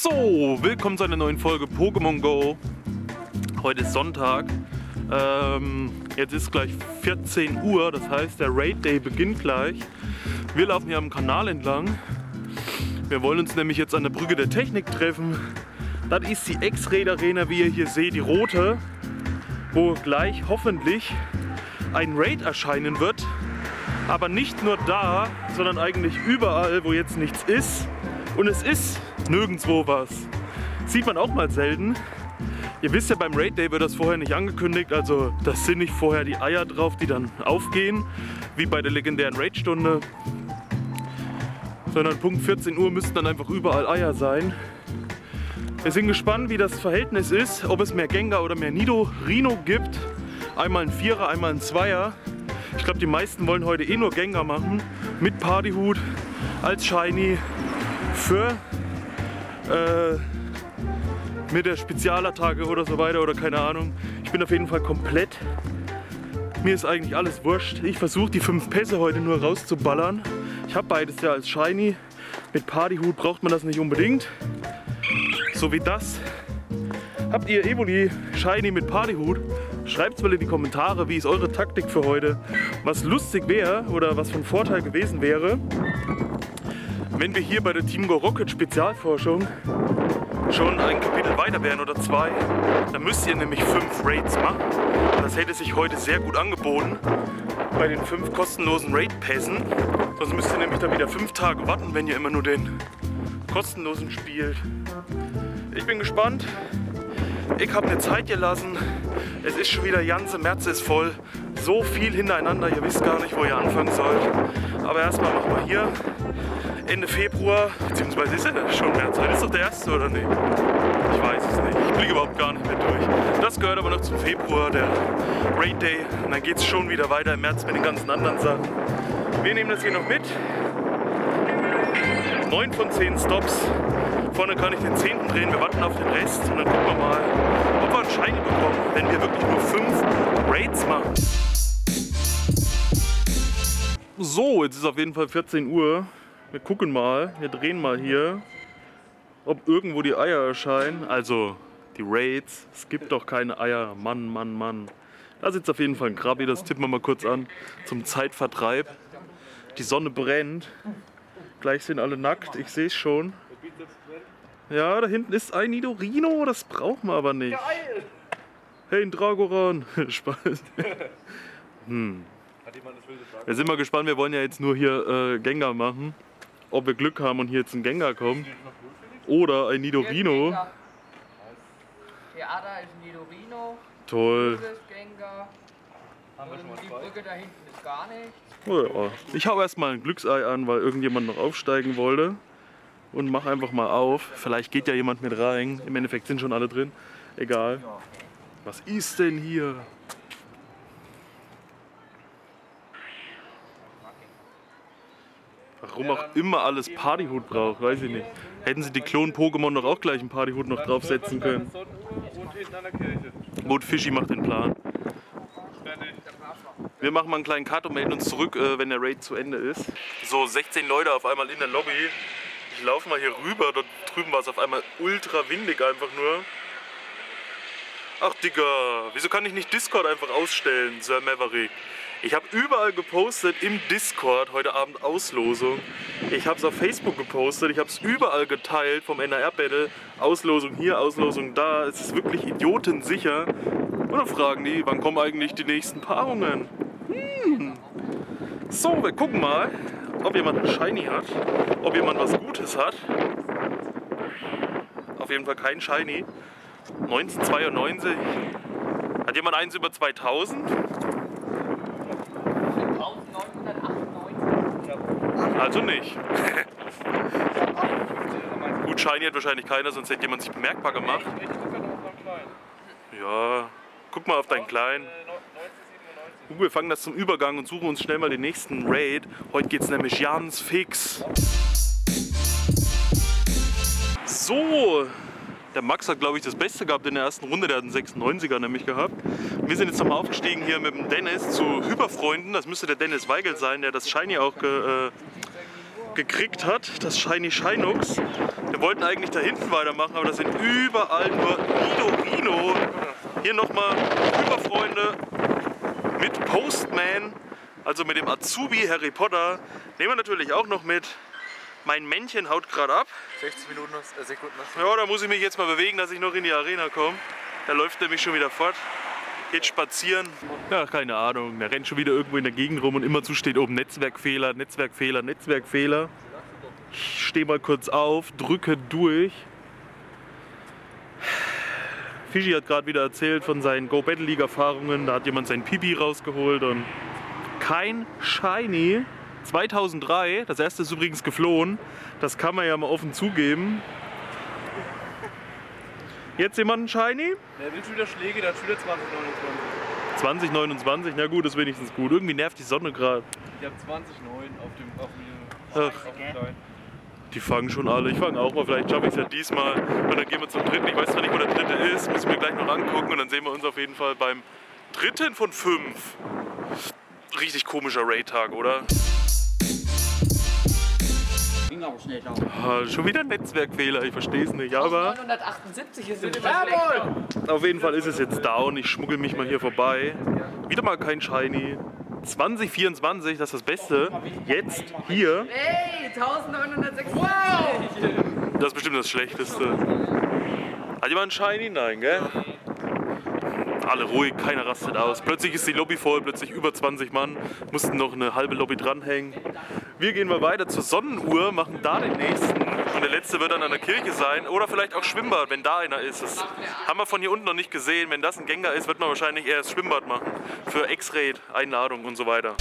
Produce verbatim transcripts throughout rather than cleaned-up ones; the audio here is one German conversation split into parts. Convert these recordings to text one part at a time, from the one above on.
So, willkommen zu einer neuen Folge Pokémon Go. Heute ist Sonntag. Ähm, jetzt ist gleich vierzehn Uhr, das heißt der Raid Day beginnt gleich. Wir laufen hier am Kanal entlang. Wir wollen uns nämlich jetzt an der Brücke der Technik treffen. Das ist die X-Raid Arena, wie ihr hier seht, die rote, wo gleich hoffentlich ein Raid erscheinen wird. Aber nicht nur da, sondern eigentlich überall, wo jetzt nichts ist. Und es ist nirgendwo was. Sieht man auch mal selten. Ihr wisst ja, beim Raid Day wird das vorher nicht angekündigt. Also das sind nicht vorher die Eier drauf, die dann aufgehen, wie bei der legendären Raid-Stunde. Sondern Punkt vierzehn Uhr müssten dann einfach überall Eier sein. Wir sind gespannt, wie das Verhältnis ist, ob es mehr Gengar oder mehr Nidorino gibt. Einmal ein Vierer, einmal ein Zweier. Ich glaube, die meisten wollen heute eh nur Gengar machen. Mit Partyhut, als Shiny, für äh, mit der Spezialattacke oder so weiter oder keine Ahnung. Ich bin auf jeden Fall komplett. Mir ist eigentlich alles wurscht. Ich versuche die fünf Pässe heute nur rauszuballern. Ich habe beides ja als Shiny. Mit Partyhut braucht man das nicht unbedingt. So wie das. Habt ihr Evoli Shiny mit Partyhut? Schreibt es mal in die Kommentare, wie ist eure Taktik für heute. Was lustig wäre oder was von Vorteil gewesen wäre, wenn wir hier bei der Team Go Rocket Spezialforschung schon ein Kapitel weiter wären oder zwei, dann müsst ihr nämlich fünf Raids machen. Das hätte sich heute sehr gut angeboten bei den fünf kostenlosen Raid-Pässen. Sonst müsst ihr nämlich dann wieder fünf Tage warten, wenn ihr immer nur den kostenlosen spielt. Ich bin gespannt. Ich habe eine Zeit gelassen. Es ist schon wieder, ganze März ist voll. So viel hintereinander, ihr wisst gar nicht, wo ihr anfangen sollt. Aber erstmal machen wir hier Ende Februar, beziehungsweise ist ja schon März. Heute ist doch der erste oder nicht? Ich weiß es nicht. Ich blicke überhaupt gar nicht mehr durch. Das gehört aber noch zum Februar, der Raid Day. Und dann geht es schon wieder weiter im März mit den ganzen anderen Sachen. Wir nehmen das hier noch mit. neun von zehn Stops. Vorne kann ich den zehnten drehen, wir warten auf den Rest und dann gucken wir mal, ob wir einen Shiny bekommen, wenn wir wirklich nur fünf Raids machen. So, jetzt ist auf jeden Fall vierzehn Uhr. Wir gucken mal, wir drehen mal hier, ob irgendwo die Eier erscheinen. Also die Raids, es gibt doch keine Eier, Mann, Mann, Mann. Da sitzt auf jeden Fall ein Krabi, das tippen wir mal kurz an, zum Zeitvertreib. Die Sonne brennt, gleich sind alle nackt, ich sehe es schon. Ja, da hinten ist ein Nidorino, das brauchen wir aber nicht. Geil! Hey, ein Dragoran! Spaß. hm. Wir sind mal gespannt, wir wollen ja jetzt nur hier äh, Gengar machen. Ob wir Glück haben und hier jetzt ein Gengar kommt. Oder ein Nidorino. Theater ist ein Nidorino. Toll. Gengar. Und die Brücke da hinten ist gar nichts. Oh ja. Ich hau erstmal ein Glücksei an, weil irgendjemand noch aufsteigen wollte. Und mach einfach mal auf. Vielleicht geht ja jemand mit rein. Im Endeffekt sind schon alle drin. Egal. Was ist denn hier? Warum auch immer alles Partyhut braucht, weiß ich nicht. Hätten sie die Klon-Pokémon doch auch gleich einen Partyhut noch draufsetzen können. Gut, Fischi macht den Plan. Wir machen mal einen kleinen Cut und melden uns zurück, wenn der Raid zu Ende ist. So, sechzehn Leute auf einmal in der Lobby. Ich laufe mal hier rüber, dort drüben war es auf einmal ultra windig einfach nur. Ach Digga, wieso kann ich nicht Discord einfach ausstellen, Sir Maverick? Ich habe überall gepostet im Discord, heute Abend Auslosung. Ich habe es auf Facebook gepostet, ich habe es überall geteilt vom N R R-Battle. Auslosung hier, Auslosung da, es ist wirklich idiotensicher. Und dann fragen die, wann kommen eigentlich die nächsten Paarungen? Hm. So, wir gucken mal, ob jemand ein Shiny hat, ob jemand was Gutes hat. Auf jeden Fall kein Shiny. neunzehnhundertzweiundneunzig. Hat jemand eins über zweitausend? Also nicht. Gut, Shiny hat wahrscheinlich keiner, sonst hätte jemand sich bemerkbar gemacht. Ja, guck mal auf deinen Kleinen. Gut, wir fangen das zum Übergang und suchen uns schnell mal den nächsten Raid. Heute geht es nämlich ganz fix. So, der Max hat, glaube ich, das Beste gehabt in der ersten Runde. Der hat einen sechsundneunziger nämlich gehabt. Wir sind jetzt nochmal aufgestiegen hier mit dem Dennis zu Hyperfreunden. Das müsste der Dennis Weigel sein, der das Shiny auch ge, äh, gekriegt hat, das Shiny Shinux. Wir wollten eigentlich da hinten weitermachen, aber das sind überall nur Nido Rino. Hier nochmal Überfreunde mit Postman, also mit dem Azubi Harry Potter. Nehmen wir natürlich auch noch mit. Mein Männchen haut gerade ab. sechzig Minuten, äh, Sekunden. Ja, da muss ich mich jetzt mal bewegen, dass ich noch in die Arena komme. Da läuft nämlich schon wieder fort. Geht spazieren. Ja, keine Ahnung. Der rennt schon wieder irgendwo in der Gegend rum und immerzu steht oben Netzwerkfehler, Netzwerkfehler, Netzwerkfehler. Ich stehe mal kurz auf, drücke durch. Fischi hat gerade wieder erzählt von seinen Go Battle League Erfahrungen. Da hat jemand sein Pipi rausgeholt und kein Shiny. zweitausenddrei, das erste ist übrigens geflohen. Das kann man ja mal offen zugeben. Jetzt jemand ein Shiny? Der will schon wieder Schläge, der hat schon wieder zwanzig neunundzwanzig. zwanzig neunundzwanzig, na gut, ist wenigstens gut. Irgendwie nervt die Sonne gerade. Ich habe zwanzig neun auf dem, auf Ach. dem, auf dem Kleinen. Die fangen schon alle. Ich fange auch mal, vielleicht schaffe ich es ja diesmal. Und dann gehen wir zum dritten. Ich weiß zwar nicht, wo der dritte ist, muss ich mir gleich noch angucken. Und dann sehen wir uns auf jeden Fall beim dritten von fünf. Richtig komischer Raid-Tag, oder? Ging aber schnell da. Ah, schon wieder ein Netzwerkfehler, ich verstehe es nicht. Aber neunhundertachtundsiebzig ist es immer schlechter. auf jeden Fall ist es jetzt down. Ich schmuggel mich mal hier vorbei. Wieder mal kein Shiny. zwanzig vierundzwanzig, das ist das Beste. Jetzt hier. Ey, eintausendneunhundertsechsundsiebzig. Das ist bestimmt das Schlechteste. Hat jemand einen Shiny? Nein, gell? Alle ruhig, keiner rastet aus. Plötzlich ist die Lobby voll, plötzlich über zwanzig Mann. Mussten noch eine halbe Lobby dranhängen. Wir gehen mal weiter zur Sonnenuhr, machen da den nächsten. Und der letzte wird dann an der Kirche sein. Oder vielleicht auch Schwimmbad, wenn da einer ist. Das haben wir von hier unten noch nicht gesehen. Wenn das ein Gengar ist, wird man wahrscheinlich eher das Schwimmbad machen. Für X-Raid, Einladung und so weiter.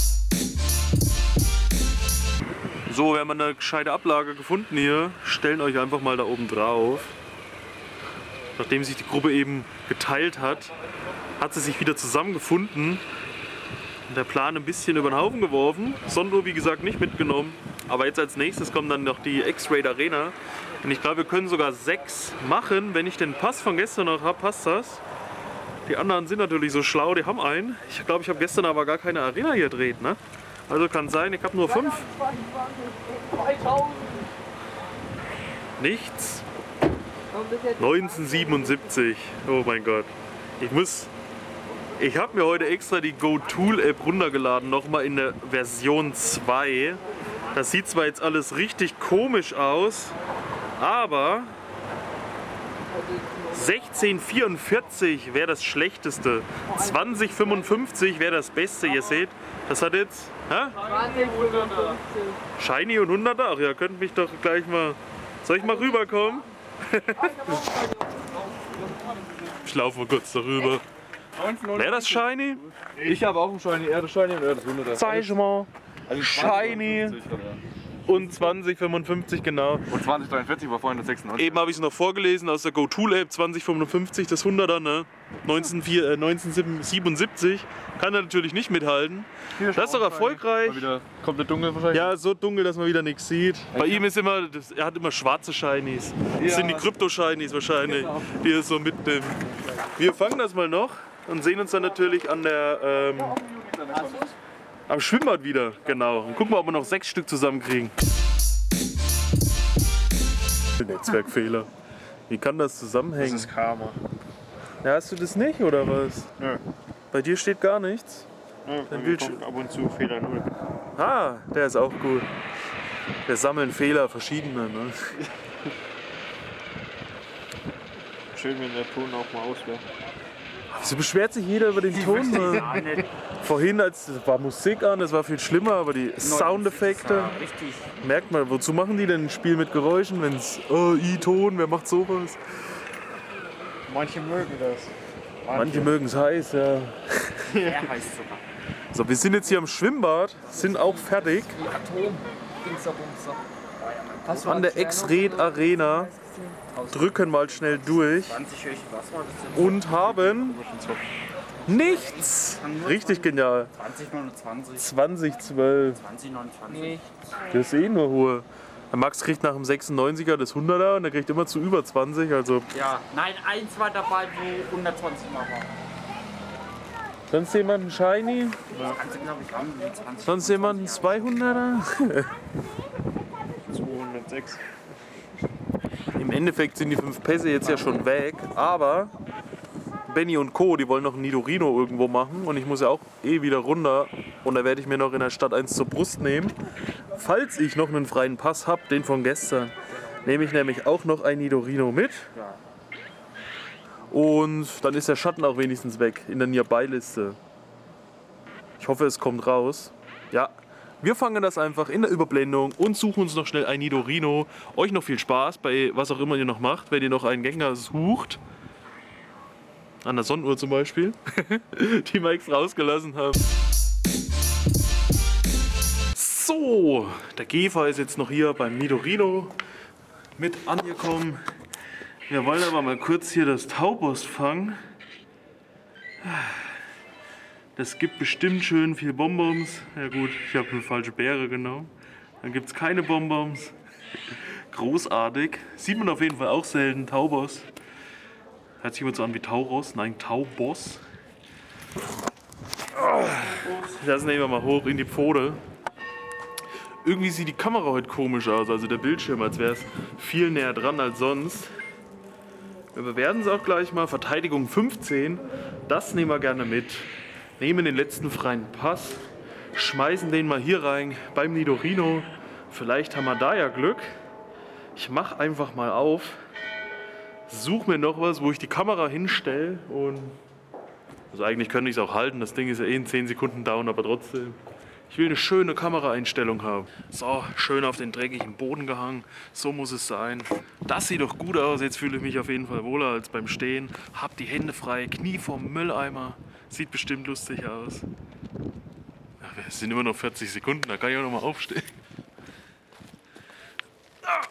So, wir haben eine gescheite Ablage gefunden hier. Stellen euch einfach mal da oben drauf. Nachdem sich die Gruppe eben geteilt hat, hat sie sich wieder zusammengefunden. Der Plan ein bisschen über den Haufen geworfen. Sonnenuhr, wie gesagt, nicht mitgenommen. Aber jetzt als nächstes kommt dann noch die X-Raid Arena. Und ich glaube, wir können sogar sechs machen. Wenn ich den Pass von gestern noch habe, passt das. Die anderen sind natürlich so schlau, die haben einen. Ich glaube, ich habe gestern aber gar keine Arena hier gedreht. Ne? Also kann sein, ich habe nur fünf. Nichts. neunzehnhundertsiebenundsiebzig. Oh mein Gott. Ich muss. Ich habe mir heute extra die GoTool-App runtergeladen, nochmal in der Version zwei. Das sieht zwar jetzt alles richtig komisch aus, aber sechzehn vierundvierzig wäre das Schlechteste. zwanzig fünfundfünfzig wäre das Beste. Ihr seht, das hat jetzt. Hä? Shiny und hunderter? Ach ja, könnt mich doch gleich mal. Soll ich mal rüberkommen? Ich laufe mal kurz darüber. Wäre das Shiny? Ich habe auch einen Shiny, er das Shiny und er das hunderter. Zeig mal. Also Shiny. Und zwanzig fünfundfünfzig, genau. Und zwanzig dreiundvierzig war vorhin das sechsundneunzig. Eben habe ich es noch vorgelesen aus der GoTool-App, zwanzig fünfundfünfzig, das hunderter, ne? neunzehnhundertsiebenundsiebzig. Kann er natürlich nicht mithalten. Das ist doch erfolgreich. Wieder komplett dunkel wahrscheinlich. Ja, so dunkel, dass man wieder nichts sieht. Bei ihm ist immer, das, er hat immer schwarze Shinies. Das Ja. sind die Krypto-Shinies wahrscheinlich, die er so mitnimmt. Wir fangen das mal noch und sehen uns dann natürlich an der, ähm, am Schwimmbad wieder. Genau. Und gucken wir, ob wir noch sechs Stück zusammenkriegen. Netzwerkfehler. Wie kann das zusammenhängen? Das ist Karma. Ja, hast du das nicht oder was? Nö. Bei dir steht gar nichts. Ja, Dein Bildschirm. ab und zu Fehler null. Ah, der ist auch gut. Wir sammeln Fehler, verschiedene. Ne? Schön, wenn der Ton auch mal aus wäre. Wieso beschwert sich jeder über den Ton? Ne? Vorhin, als es war Musik an, das war viel schlimmer, aber die Soundeffekte. Richtig. Merkt man, wozu machen die denn ein Spiel mit Geräuschen, wenn es oh, I-Ton, wer macht sowas? Manche mögen das. Manche mögen es heiß, ja. Er heißt sogar. So, wir sind jetzt hier am Schwimmbad, sind auch fertig Die Atom-Dingser-Bumser. an der X-Raid Arena, drücken mal schnell durch zwanzig höre ich, was war das denn? und haben nichts. Richtig genial. zwanzig neunundzwanzig. zwanzig zwölf. zwanzig neunundzwanzig. Das ist eh nur hohe. Der Max kriegt nach dem sechsundneunziger das hunderter und der kriegt immer zu über zwanzig. Also Ja, nein, eins war dabei, wo hundertzwanzig mal war. sonst jemand ein Shiny? Das kannst du, glaube ich, haben, wie zwanzig. Sonst jemand ein zweihunderter? sechs. Im Endeffekt sind die fünf Pässe jetzt ja schon weg, aber Benny und Co., die wollen noch einen Nidorino irgendwo machen und ich muss ja auch eh wieder runter und da werde ich mir noch in der Stadt eins zur Brust nehmen. Falls ich noch einen freien Pass habe, den von gestern, nehme ich nämlich auch noch ein Nidorino mit. Und dann ist der Schatten auch wenigstens weg in der Nearby-Liste. Ich hoffe, es kommt raus. Ja, wir fangen das einfach in der Überblendung und suchen uns noch schnell ein Nidorino. Euch noch viel Spaß bei was auch immer ihr noch macht, wenn ihr noch einen Gänger sucht. An der Sonnenuhr zum Beispiel, die wir extra rausgelassen haben. So, der Gefer ist jetzt noch hier beim Nidorino mit angekommen. Wir wollen aber mal kurz hier das Taubos fangen. Das gibt bestimmt schön viel Bonbons. Ja gut, ich habe eine falsche Beere genommen. Dann gibt es keine Bonbons. Großartig. Sieht man auf jeden Fall auch selten, Taubos. Hört sich immer so an wie Tauros. Nein, Taubos. Das nehmen wir mal hoch in die Pfote. Irgendwie sieht die Kamera heute komisch aus, also der Bildschirm, als wäre es viel näher dran als sonst. Wir bewerten es auch gleich mal. Verteidigung fünfzehn, das nehmen wir gerne mit. Nehmen den letzten freien Pass, schmeißen den mal hier rein beim Nidorino. Vielleicht haben wir da ja Glück. Ich mache einfach mal auf. Suche mir noch was, wo ich die Kamera hinstelle und also eigentlich könnte ich es auch halten, das Ding ist ja eh in zehn Sekunden down, aber trotzdem. Ich will eine schöne Kameraeinstellung haben. So, schön auf den dreckigen Boden gehangen, so muss es sein. Das sieht doch gut aus, jetzt fühle ich mich auf jeden Fall wohler als beim Stehen. Hab die Hände frei, Knie vorm Mülleimer, sieht bestimmt lustig aus. Ja, es sind immer noch vierzig Sekunden, da kann ich auch noch mal aufstehen. Ah.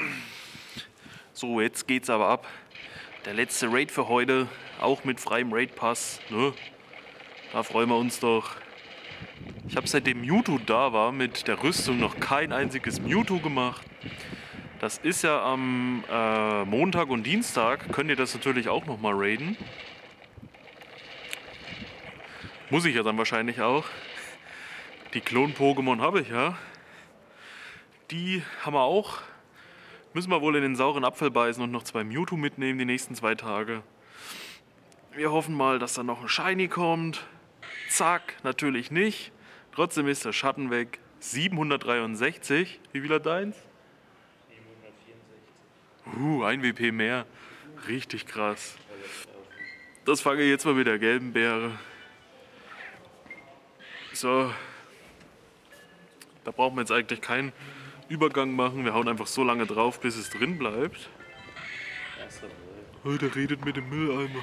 So, jetzt geht's aber ab. Der letzte Raid für heute, auch mit freiem Raid-Pass. Ne? Da freuen wir uns doch. Ich habe seitdem Mewtwo da war mit der Rüstung noch kein einziges Mewtwo gemacht. Das ist ja am äh, Montag und Dienstag. Könnt ihr das natürlich auch noch mal raiden. Muss ich ja dann wahrscheinlich auch. Die Klon-Pokémon habe ich ja. Die haben wir auch. Müssen wir wohl in den sauren Apfel beißen und noch zwei Mewtwo mitnehmen die nächsten zwei Tage. Wir hoffen mal, dass da noch ein Shiny kommt. Zack, natürlich nicht. Trotzdem ist der Schatten weg. siebenhundertdreiundsechzig. Wie viel hat deins? siebenhundertvierundsechzig. Uh, ein W P mehr. Richtig krass. Das fange ich jetzt mal mit der gelben Beere. So. Da brauchen wir jetzt eigentlich keinen Übergang machen. Wir hauen einfach so lange drauf, bis es drin bleibt. Oh, der redet mit dem Mülleimer.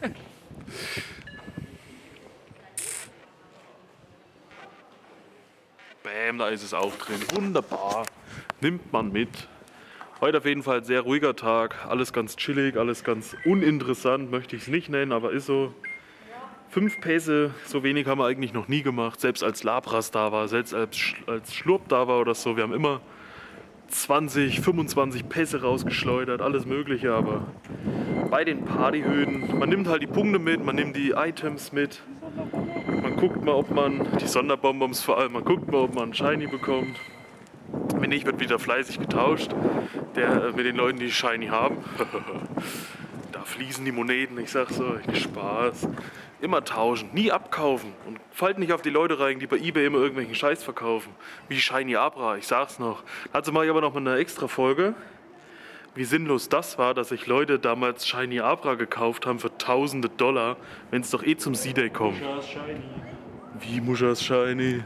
Bäm, da ist es auch drin. Wunderbar. Nimmt man mit. Heute auf jeden Fall ein sehr ruhiger Tag. Alles ganz chillig, alles ganz uninteressant, möchte ich es nicht nennen, aber ist so. Fünf Pässe, so wenig haben wir eigentlich noch nie gemacht. Selbst als Labras da war, selbst als, Sch als Schlurp da war oder so. Wir haben immer zwanzig, fünfundzwanzig Pässe rausgeschleudert, alles mögliche. Aber bei den Partyhöhen, man nimmt halt die Punkte mit, man nimmt die Items mit. Man guckt mal, ob man, die Sonderbonbons vor allem, man guckt mal, ob man einen Shiny bekommt. Wenn nicht, wird wieder fleißig getauscht. Der, mit den Leuten, die Shiny haben. Da fließen die Moneten, ich sag's euch, Spaß. Immer tauschen, nie abkaufen und fallt nicht auf die Leute rein, die bei eBay immer irgendwelchen Scheiß verkaufen. Wie Shiny Abra, ich sag's noch. Dazu mache ich aber noch mal eine extra Folge, wie sinnlos das war, dass sich Leute damals Shiny Abra gekauft haben für tausende Dollar, wenn es doch eh zum C-Day kommt. Muschas Shiny. Wie Muschas Shiny?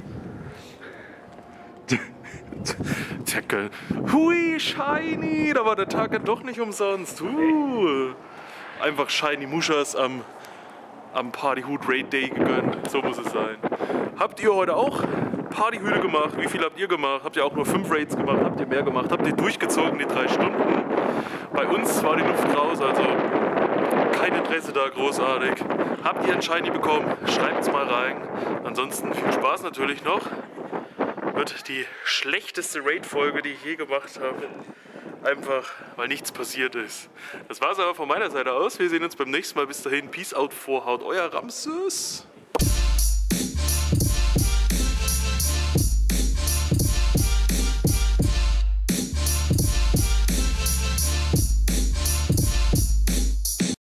Teckel. Hui, Shiny, da war der Tag ja doch nicht umsonst. Uh. Einfach Shiny Muschas am am Partyhut Raid Day gegönnt. So muss es sein. Habt ihr heute auch Partyhüte gemacht? Wie viel habt ihr gemacht? Habt ihr auch nur fünf Raids gemacht? Habt ihr mehr gemacht? Habt ihr durchgezogen die drei Stunden? Bei uns war die Luft raus, also kein Interesse da, großartig. Habt ihr einen Shiny bekommen? Schreibt's mal rein. Ansonsten viel Spaß natürlich noch. Wird die schlechteste Raid-Folge, die ich je gemacht habe. Einfach, weil nichts passiert ist. Das war's aber von meiner Seite aus. Wir sehen uns beim nächsten Mal. Bis dahin, Peace out, Vorhaut, euer Ramses.